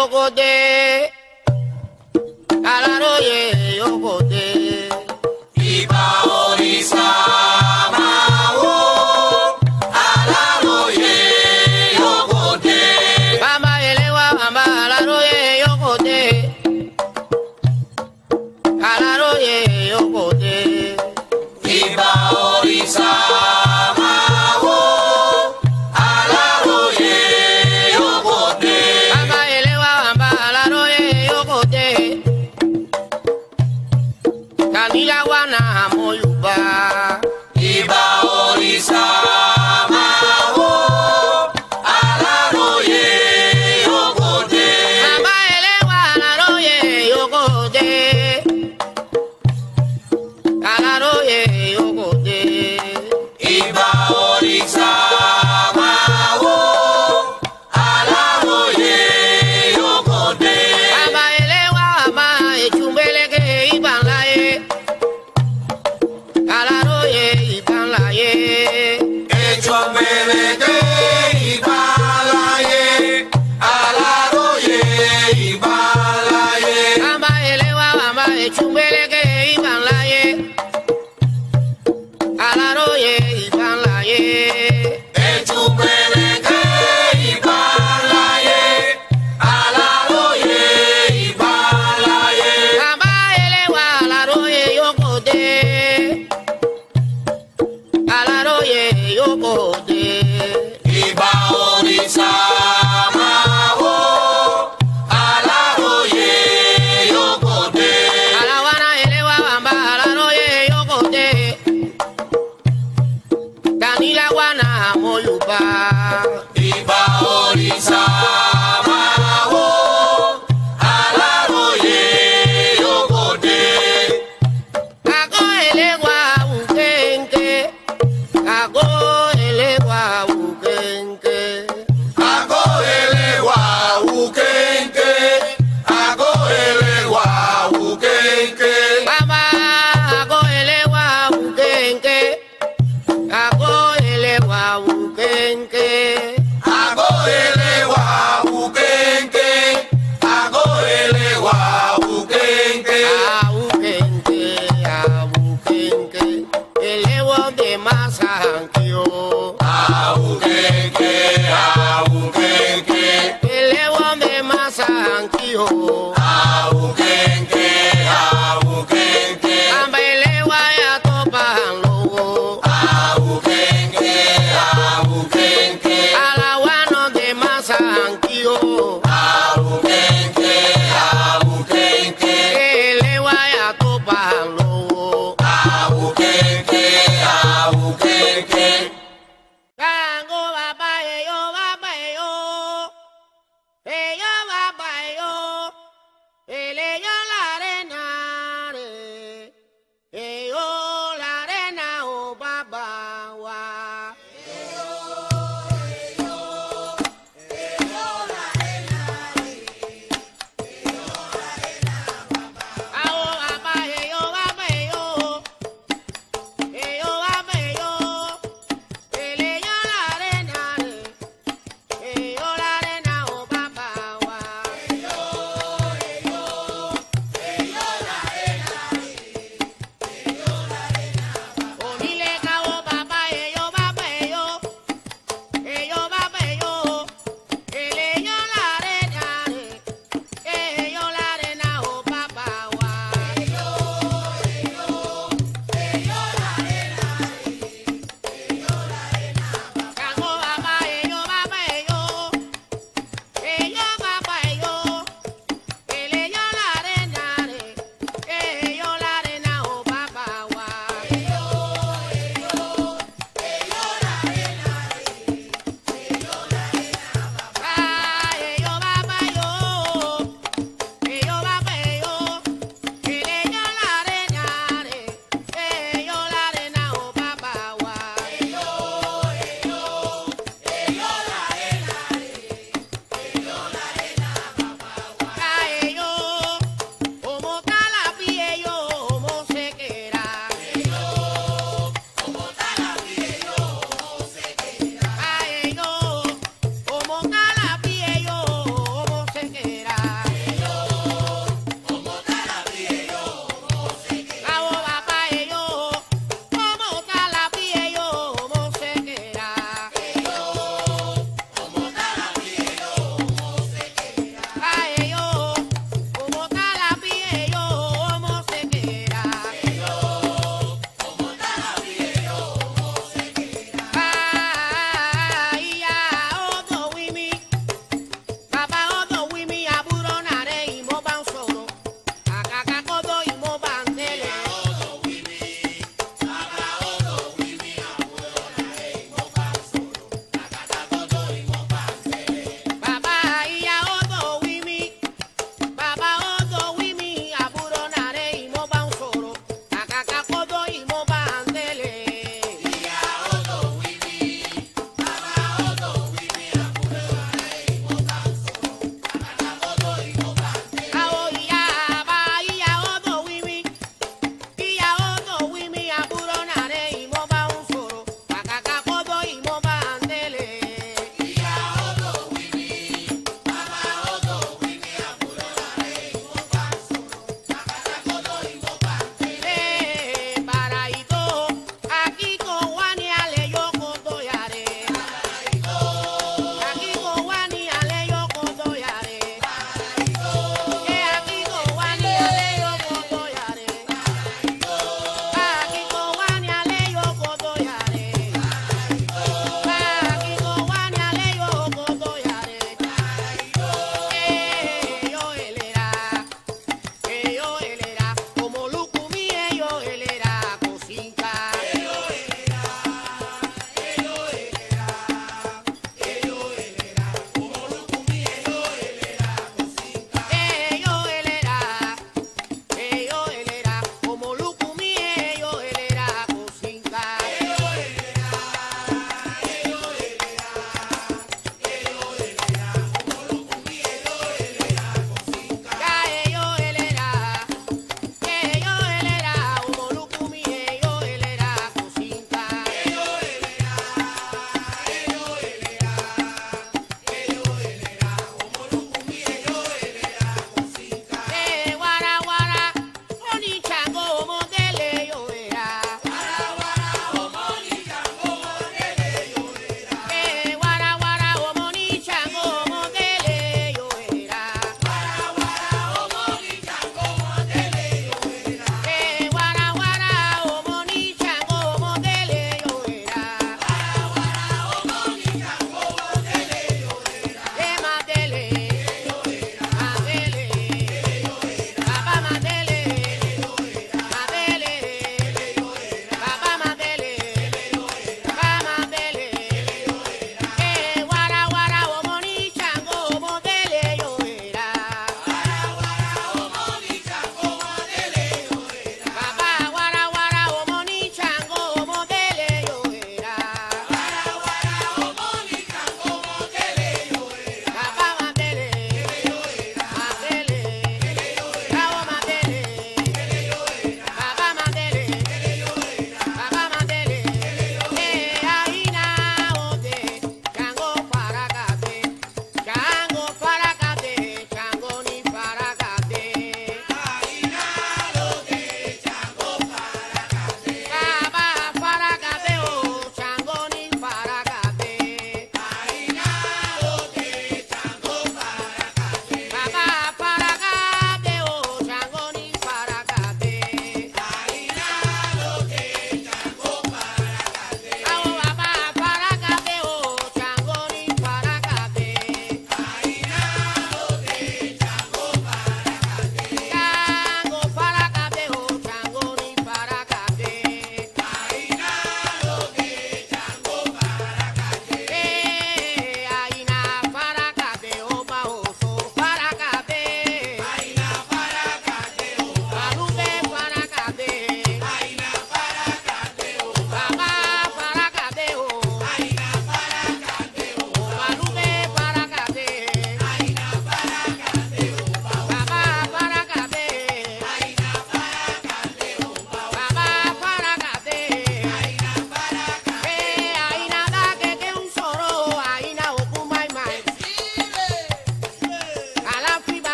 yokote. Alaroye yokote. Iba orisa mawo. Alaroye yokote. Bamba elewa bamba alaroye yokote. Alaroye yokote. Iba orisa mawo. Alaroye yokote. Bamba elewa bamba alaroye yokote. Kanila wana moyuba. Iba orisa mawo. Alaroye yokote. Bamba elewa alaroye yokote. Alaroye yokote. Iba orisa mawo. Alaroye yokote. Bamba elewa bamba echumbeleke ibalaye. Alaroye ibalaye. Echombeleke ibalaye. Alaroye ibalaye. Bamba elewa bamba echumbeleke ibalaye. Alaroye ibalaye. Echombeleke ibalaye. Alaroye ibalaye. Bamba elewa alaroye yokote. Alaroye yokote. Iba orisa mawo. Alaroye yokote. Alawana elewa bamba alaroye yokote. Kanila wana moyuba. Iba orisa mawo. Alaroye yokote. Ako elewa ukenke. Ako elewa ukenke. Agoelewa ukenke. Agoelewa ukenke. Baba ako elewa ukenke. Ako elewa ukenke. Agoelewa ukenke. Agoelewa ukenke. Aukenke, aukenke. Elewo de masankio. Aukenke, aukenke. Elewo de masankio. Aukenke, aukenke. Bamba elewa ya topanlowo. Aukenke, aukenke. Alawano de masankio. Aukenke, aukenke. Elewa ya topanlowo. Aukenke, aukenke. Kango babae yo babae yo. Eyo babae yo. Ele yo la arena. Eyo la arena o babawa.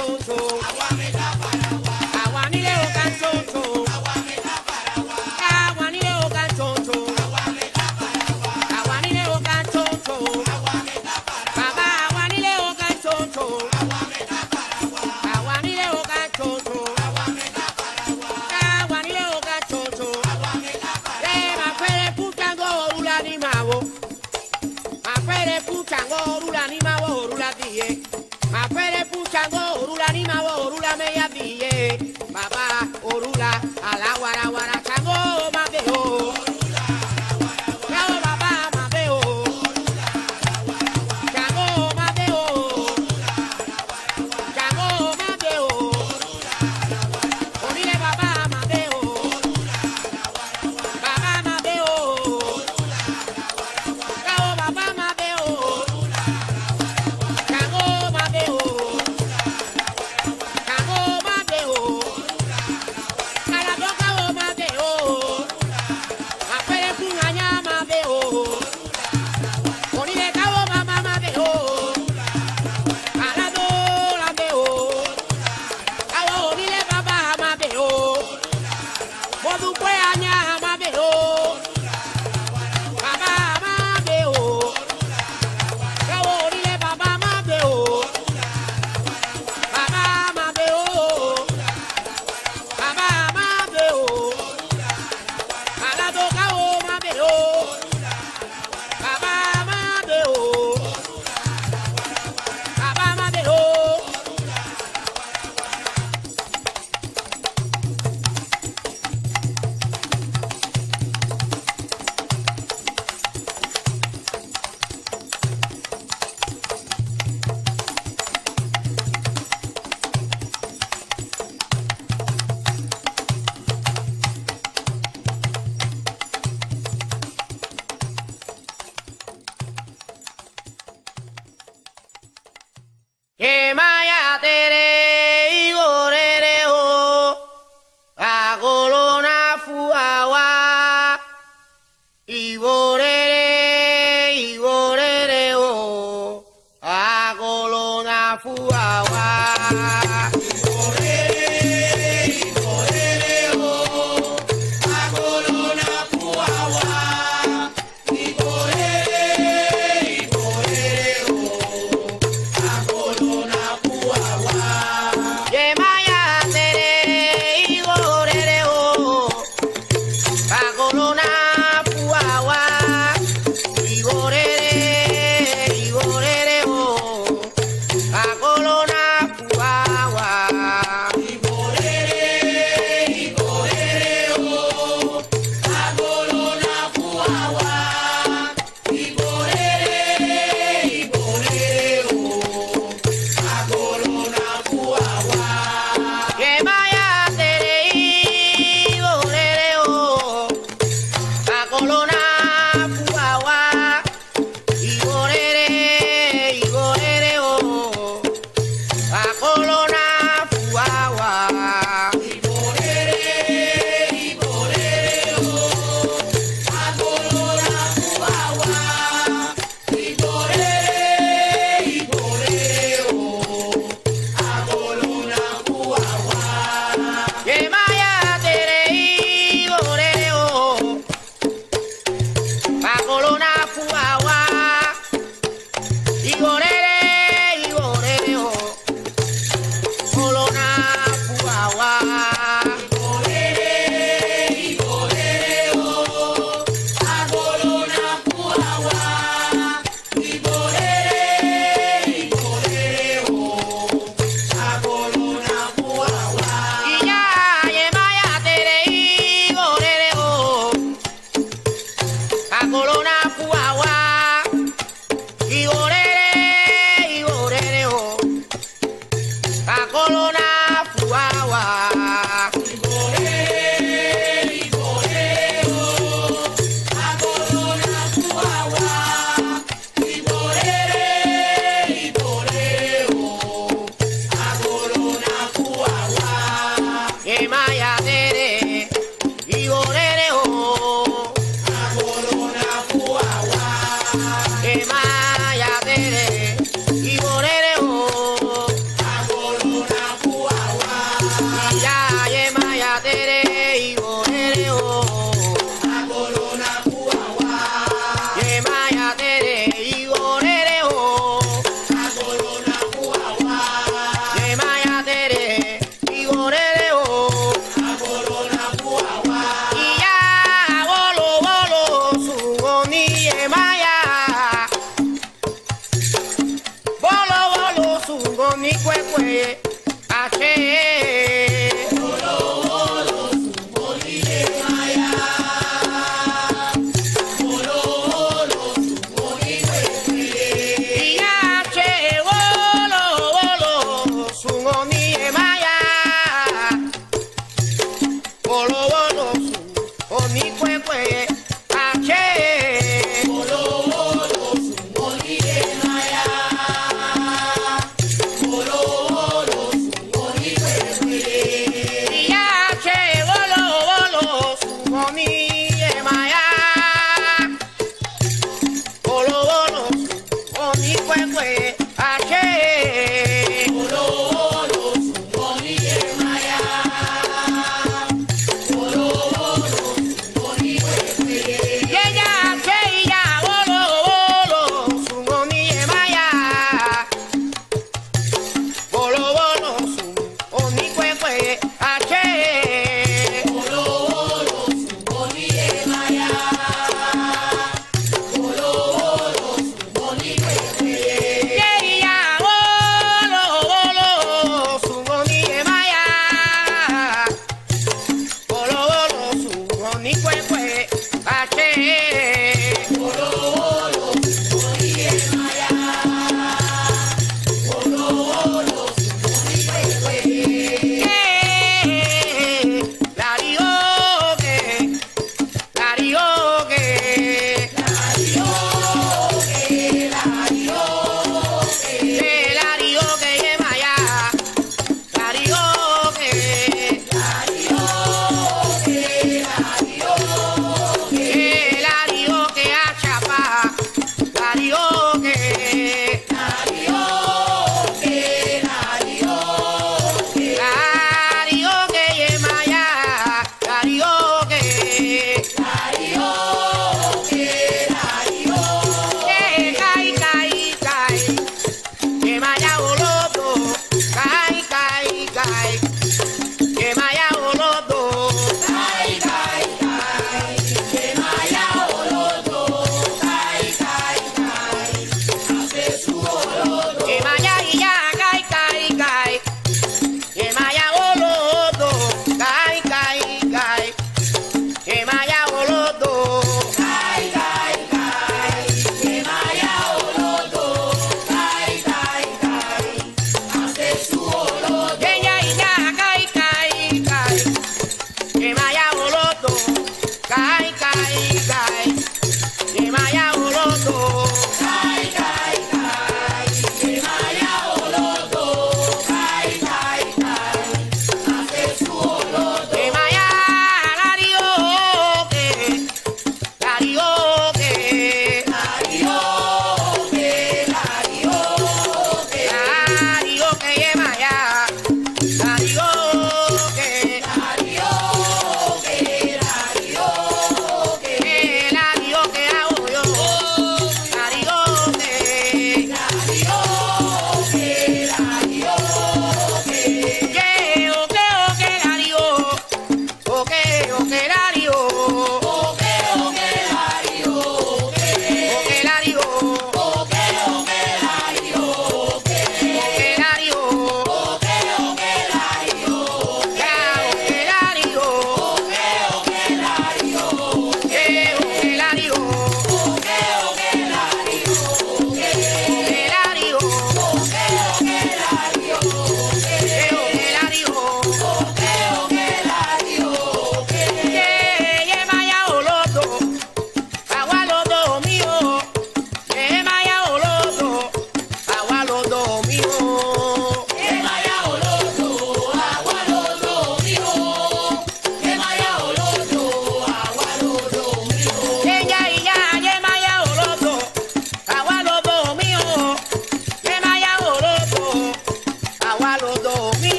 canchoncho. Aguanile o canchoncho. Aguanile o canchoncho. Aguanile o canchoncho. Baba aguanile o canchoncho. Aguanile o canchoncho. Aguanile o canchoncho. Ma fere puchango rula ni mawo. Ma fere puchango rula ni mawo rula die. Ma fere puchango rula ni mawo rula me ya die. Baba orula ala wara wara chango ma beo. Chango baba ma beo. Chango ma beo. Chango ma beo. Onile baba ma beo. Baba ma beo. Chango baba ma beo. Chango ma beo. Chango ma beo. Ala boca o ma beo. Apere punanya ma beo. Onile kawo mama ma beo. Ala do la beo. Kawo onile baba ma beo. Bodu kwe anya ma beo. Baba ma beo. Kawo onile baba ma beo. Baba ma beo. Baba ma beo. Ala do kawo ma beo. Baba ma beo. Baba ma beo. Que maya tere igorere ho agolona fuawa igorere ho agolona fuawa Agolona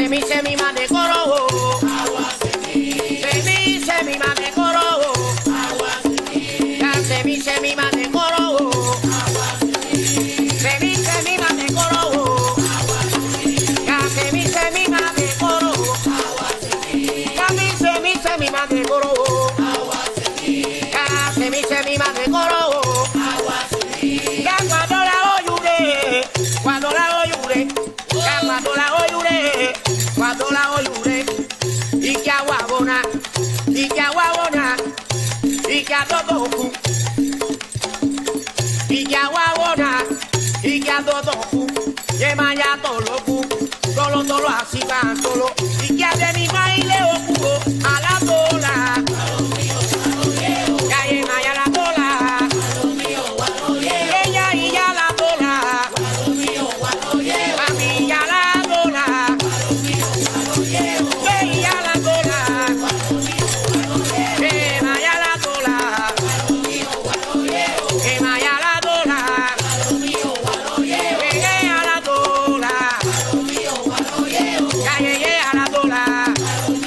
semi semi ma de coro. Semi semi ma de coro. Ya semi semi ma de coro. Semi semi ma de coro. Ya semi semi ma de coro. Ya mi semi ma de coro. Ya semi semi ma de coro. Ya cuando la oyure, ya cuando la oyure, y que aguabona, y que a todo y que aguabona, y que a todo que maya tolo así van tolo, y que a de mi baile ocupo a la tola, ya maya la tola, ella y ya la tola, a mí ya la tola, ella la tola, que maya la tola, que maya la tola, que ella la tola, que ella la tola.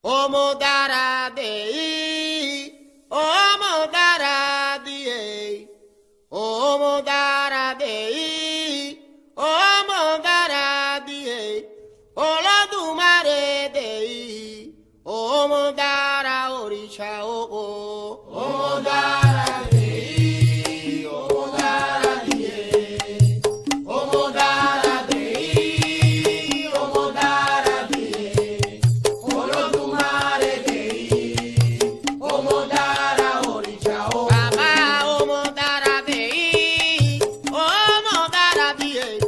Omo dara dei, omo dara dei, omo dara dei, omo dara dei, Olodumare dei, omo dara orisha o, omo dara dei, omo dara dei, omo dara dei, omo dara dei, Olodumare dei, omo dara orisha o. Baba omo dara dei, omo dara dei,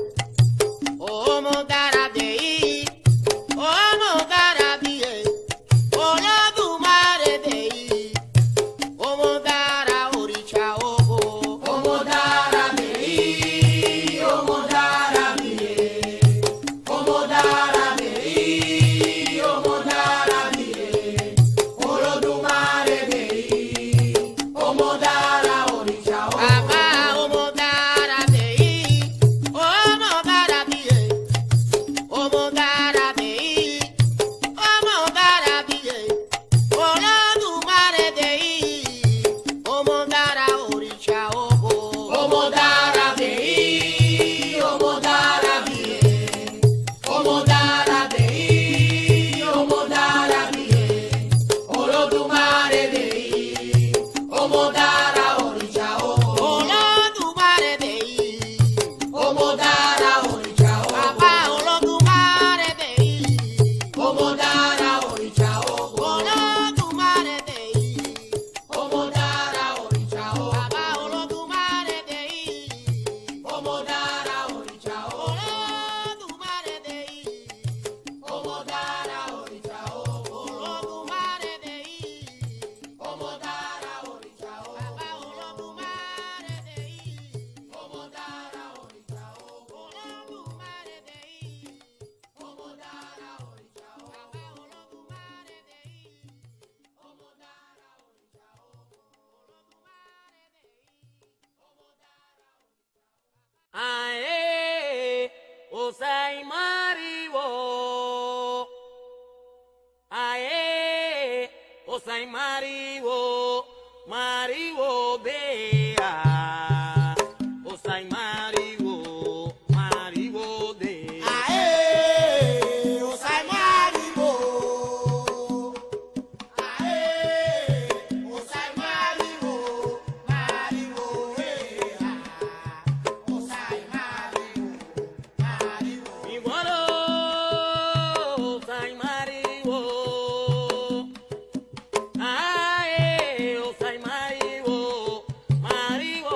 omo dara dei, omo dara dei, Olodumare dei, omo dara orisha o, omo dara dei, omo dara dei, omo dara dei, omo dara dei, Olodumare dei, omo dara orisha o. Baba omo dara dei, omo dara dei, omo dara dei, omo dara dei, Olodumare dei, omo dara orisha o. Omo dara dei, omo dara dei, omo dara dei, omo dara dei, Olodumare dei, omo dara orisha o. Olodumare dei, omo dara orisha o. Papa Olodumare dei, omo dara orisha o. Olodumare dei, omo dara orisha o. Papa Olodumare dei, omo dara orisha o. Olodumare dei, omo dara orisha o. Olodumare dei, omo dara orisha o. Papa Olodumare dei, omo dara orisha o. Olodumare dei, omo dara orisha o. Papa Olodumare dei, omo dara orisha o. Ae, Osai Mariwo. Ae, Osai Mariwo, Mariwo dea. Osai Mariwo, Mariwo dea. Ae, Osai Mariwo. Ae, Osai Mariwo, Mariwo dea. Osai Mariwo, Mariwo. Igualo, Osai Mariwo. Ae, Osai Mariwo, Mariwo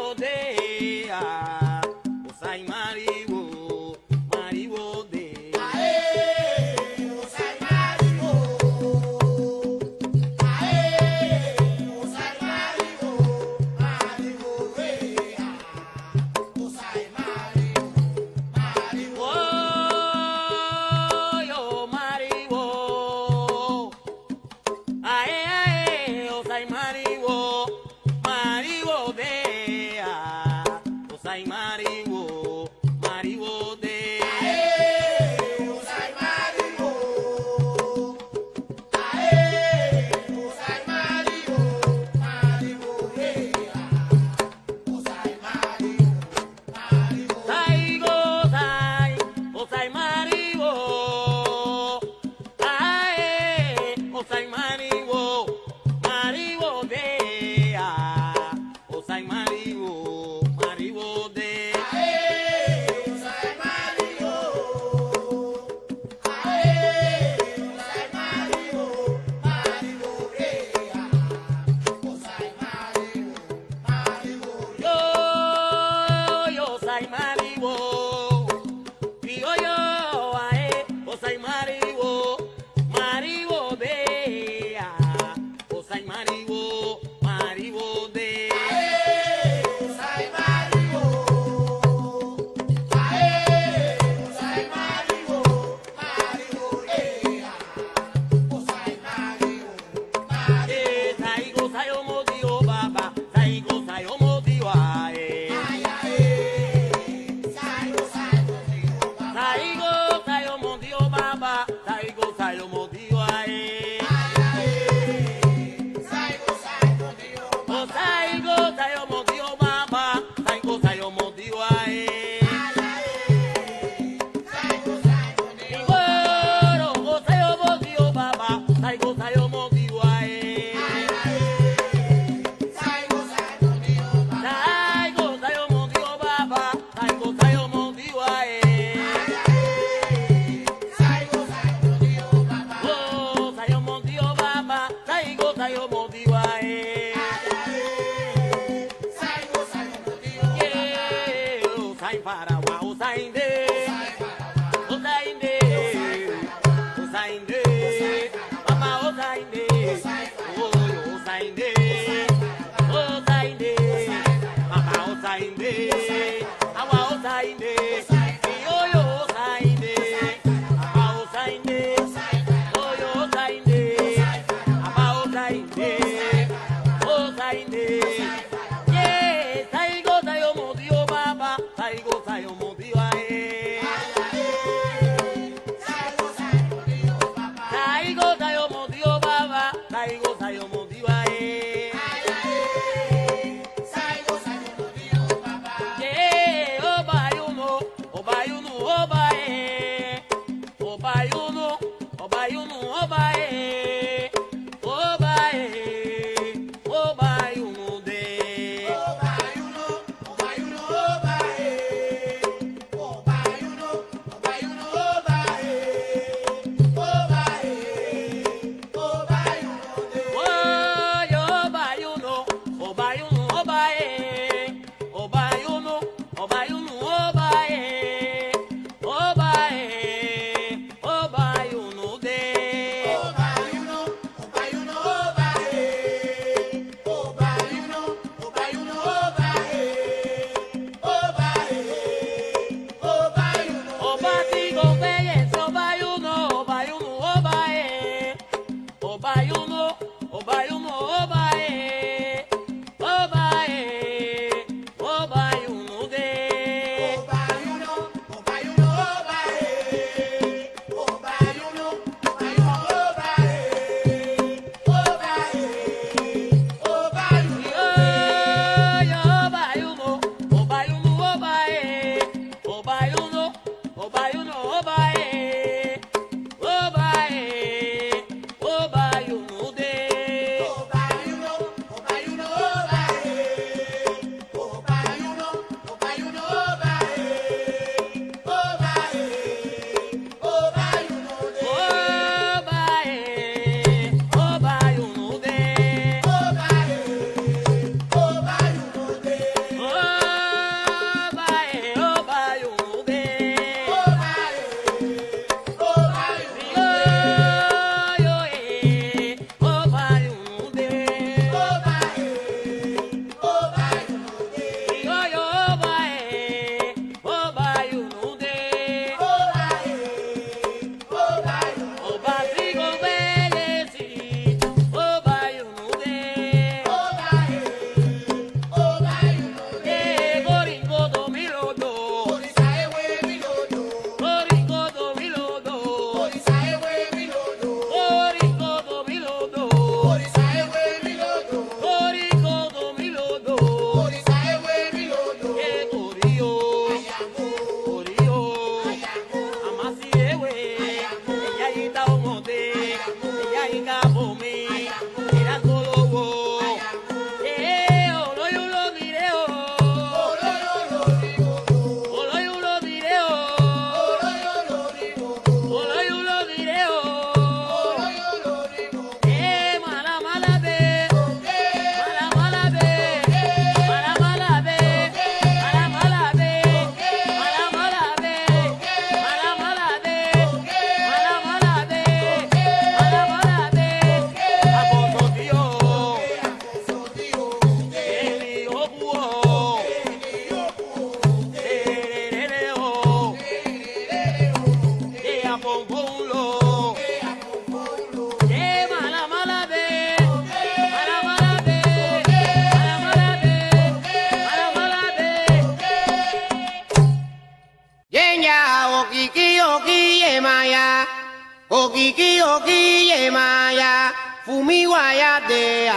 Okiki oki ye maya, fumi waya de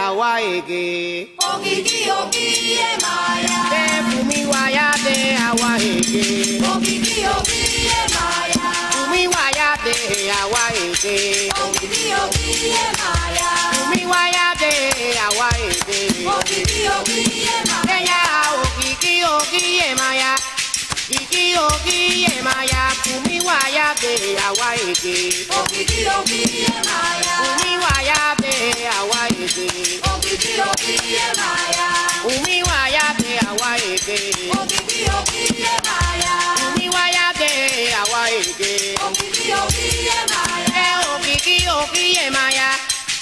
awaeke. Okiki oki ye maya, Fumi waya de awaeke. okiki oki ye maya, Fumi waya de awaeke. okiki oki ye maya, Fumi waya de awaeke. okiki oki ye maya, Ella okiki oki ye maya. Kiki oki ye maya, fumi waya de awaeke. okiki oki ye maya, Fumi waya de awaeke. okiki oki ye maya, Fumi waya de awaeke. okiki oki ye maya, Fumi waya de awaeke. okiki oki ye maya, Okiki oki ye maya.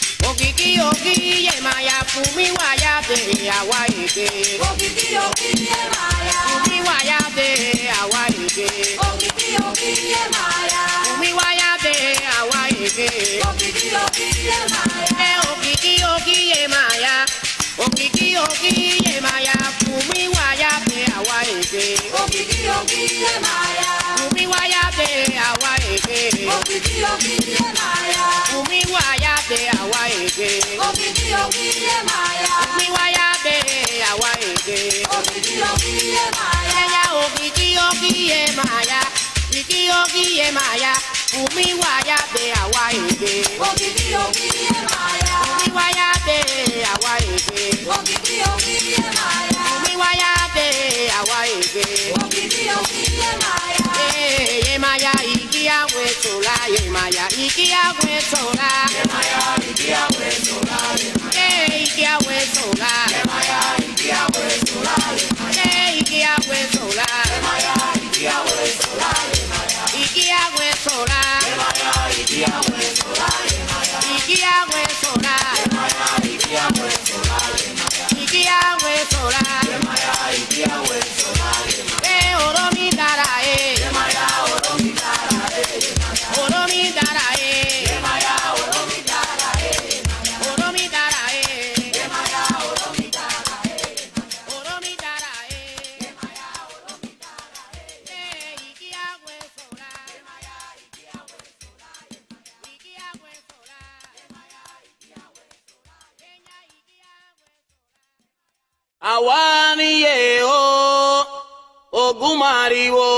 Okiki oki ye maya, fumi waya de awaeke. okiki oki ye maya, Fumi waya de awaeke. okiki oki ye maya, Fumi waya de awaeke. okiki oki ye maya, Okiki oki ye maya. Okiki oki ye maya, fumi waya de awaeke. okiki oki ye maya, Fumi waya de awaeke. okiki oki ye maya, Fumi waya de awaeke. okiki oki ye maya, Fumi waya de awaeke. okiki oki ye maya, Ella okiki oki ye maya. Okiki oki ye maya. Umiwaya de awaege. Ogidi ogidi maya. Umiwaya de awaege. Ogidi ogidi maya. Umiwaya de awaege. Ogidi ogidi maya. Yemaya ikia wesola. Yemaya ikia wesola. Yemaya ikia wesola. Ikia wesola. Yemaya ikia wesola. Ikia wesola. Yemaya ikia wesola. Ikia wesola. Yemaya ikia wesola. Ikia wesola. Yemaya ikia wesola. Ikia wesola. Yemaya ikia wesola. Oromi dara Yemaya oromi dara Oromi dara Yemaya oromi dara Oromi dara Yemaya oromi dara Oromi dara Yemaya oromi dara Ikia wesola. Yemaya ikia wesola. Ikia wesola. Yemaya ikia wesola. Kenya ikia wesola. Awani yeo ogumariwo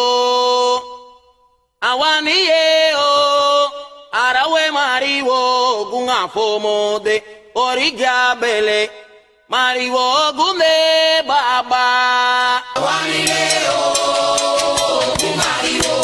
awani yeo arawe mariwo ogungafomode origabele mariwo ogunde baba Awani leo kumariwo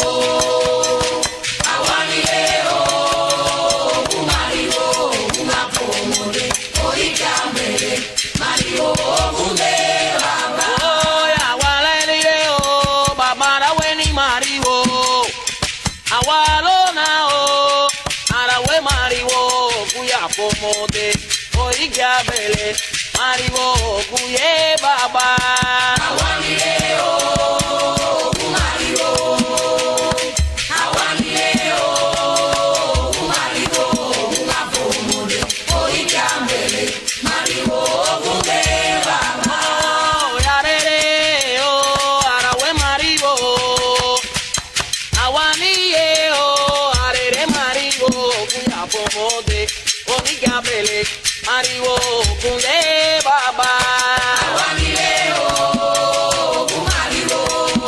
Awani leo kumariwo kumapomode oikambele mariwo ogunde baba oya waleni yeo baba arawe ni mariwo awalona o arawe mariwo oguyafomode origabele mariwo oguye baba Awani leo kumariwo Awani leo kumariwo kumapomode oikambele mariwo ogunde baba Oh, yarere, oh, arawe mariwo. Awaniye, oh, arere mariwo. Kuya pomode, onigabele, mariwo, kunde baba. Awani leo kumariwo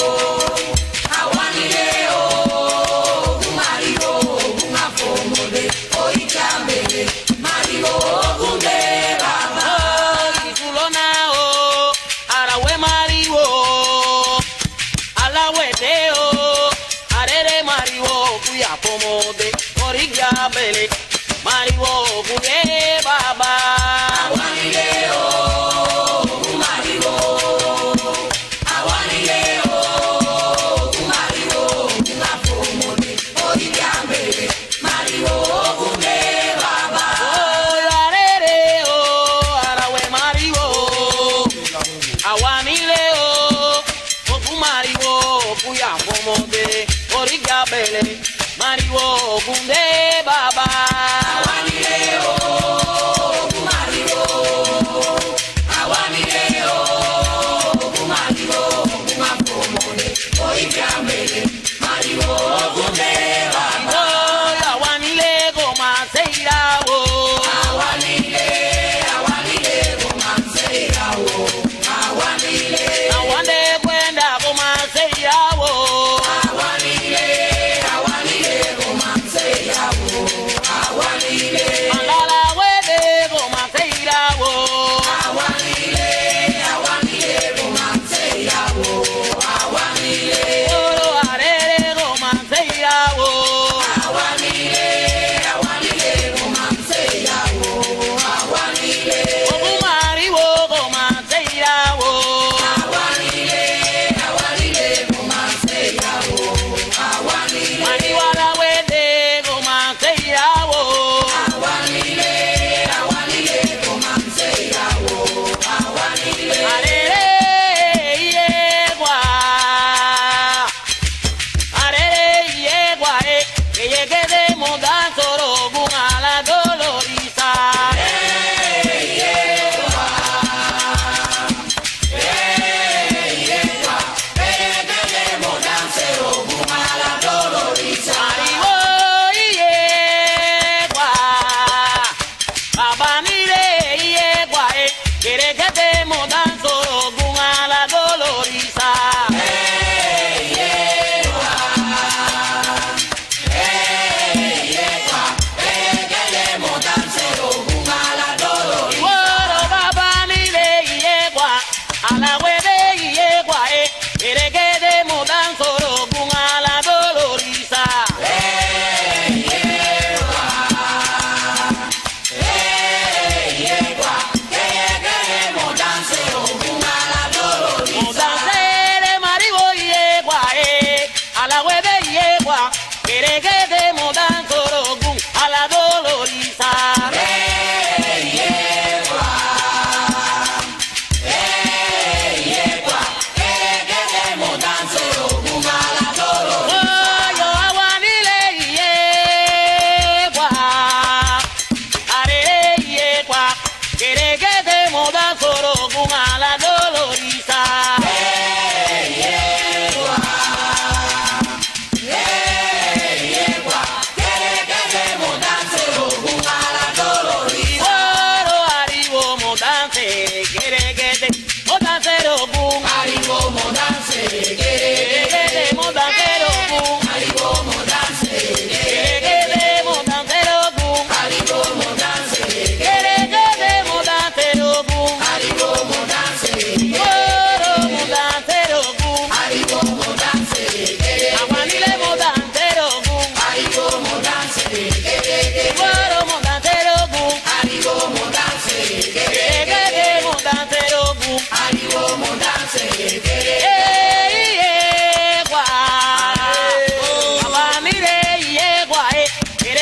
Awani leo kumariwo kumapomode oikambele mariwo ogunde baba Oh, ikulona, oh, arawe mariwo. Alawete, oh, arere mariwo. Kuya pomode, onigabele, mariwo, kunde baba. Awani leo kumariwo Awani leo kumariwo kumapomode oikambele mariwo ogunde baba Oh, yarere, oh, arawe mariwo. Awanile, oh, okumariwo, kuya pomode, origabele, mariwo, kunde baba. Awani leo kumariwo Awani leo kumariwo kumapomode oikambele mariwo ogunde baba Oh, awanile, goma seira, oh. Awanile kumanseirawo Awanile Awande kwenda goma seira, oh. kumanseirawo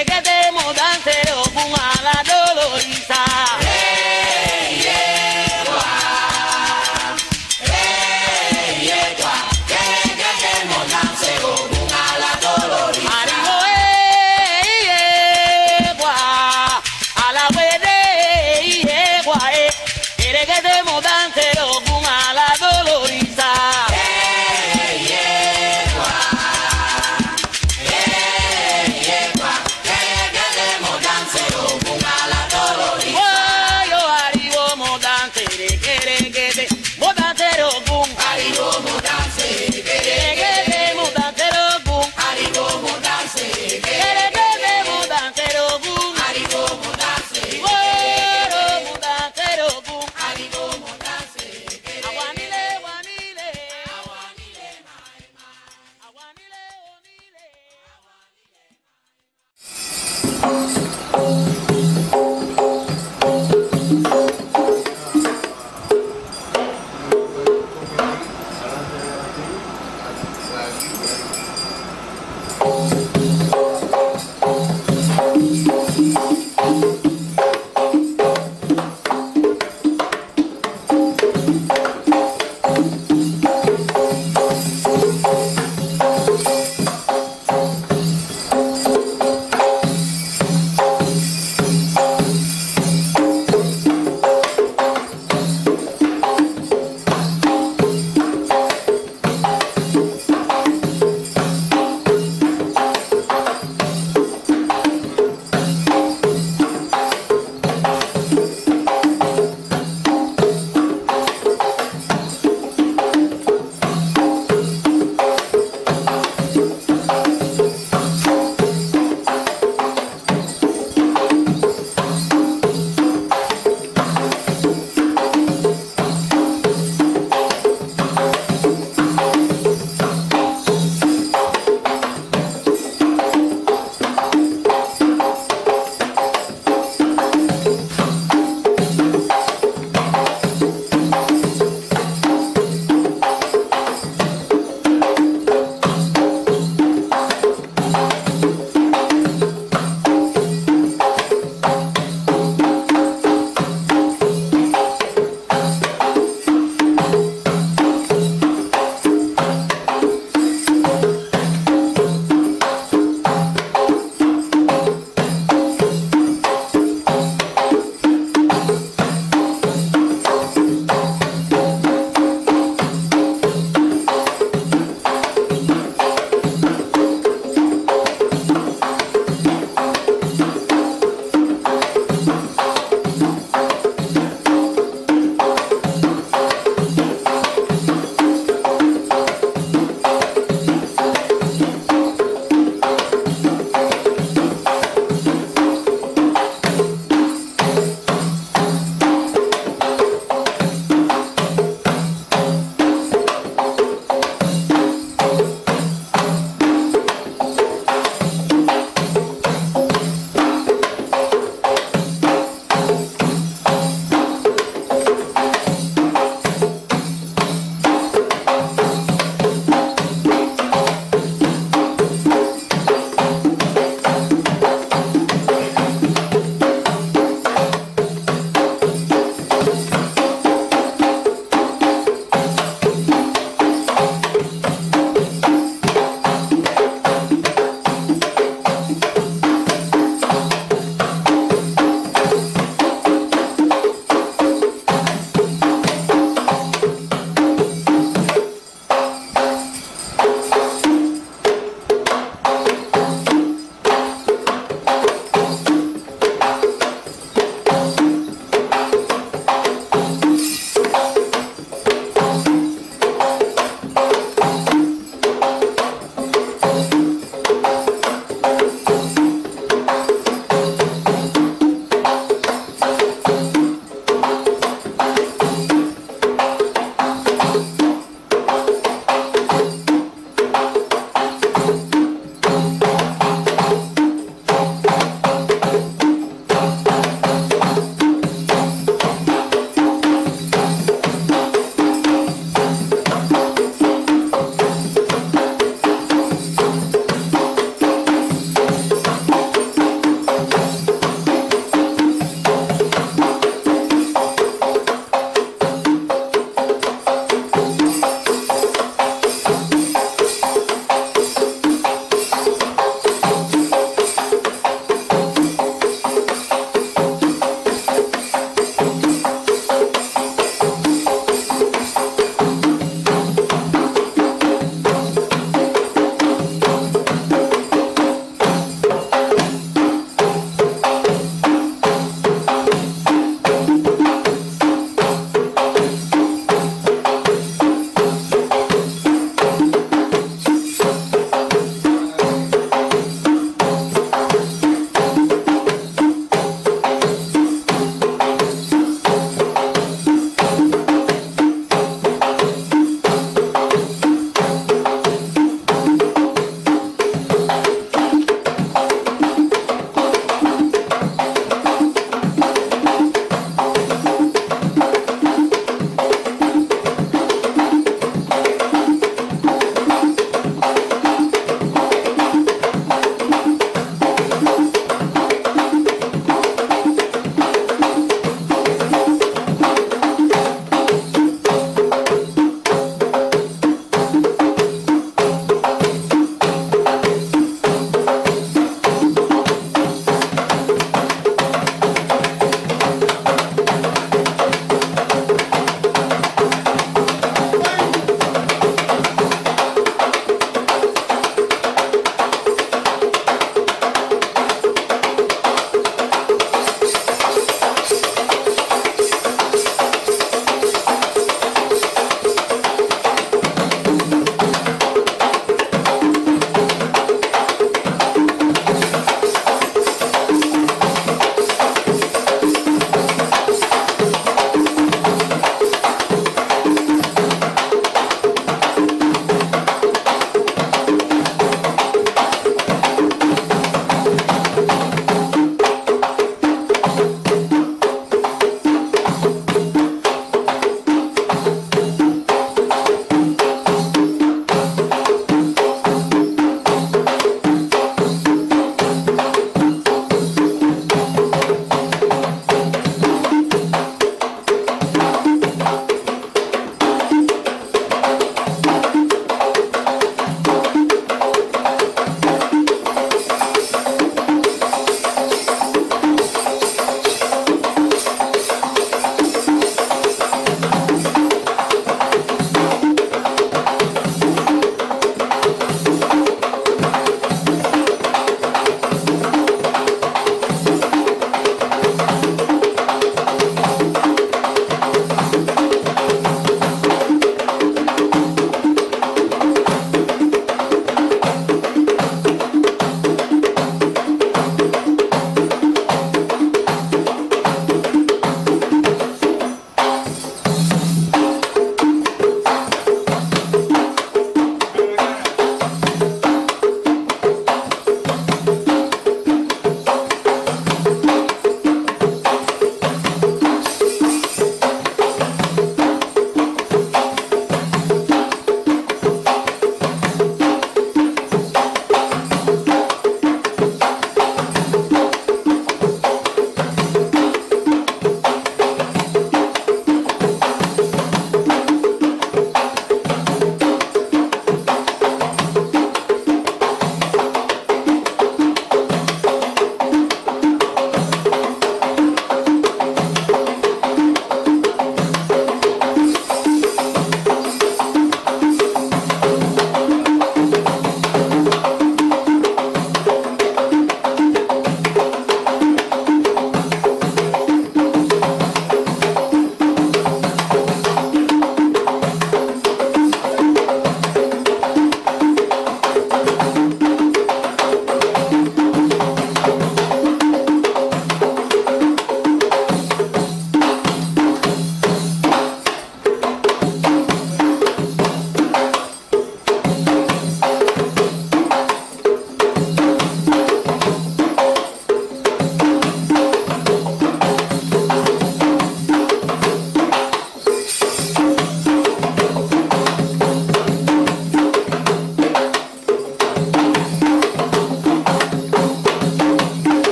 Eregede modante ogun ala dolorisa.